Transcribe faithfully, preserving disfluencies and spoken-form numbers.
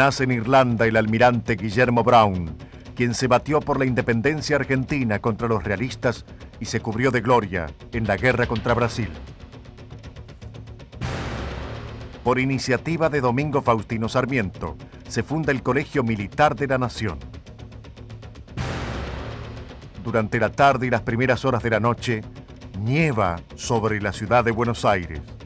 Nace en Irlanda el almirante Guillermo Brown, quien se batió por la independencia argentina contra los realistas y se cubrió de gloria en la guerra contra Brasil. Por iniciativa de Domingo Faustino Sarmiento, se funda el Colegio Militar de la Nación. Durante la tarde y las primeras horas de la noche, nieva sobre la ciudad de Buenos Aires.